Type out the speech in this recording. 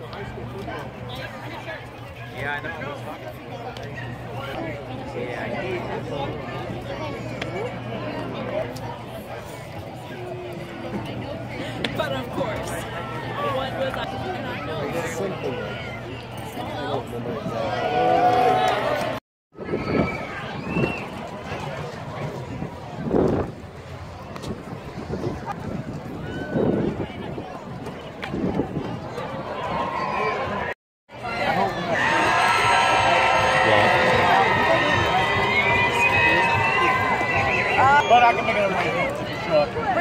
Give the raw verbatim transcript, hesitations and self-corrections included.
Yeah, I know. Yeah, I need But of course, what was I? And I know. Simple. But I can make it a right.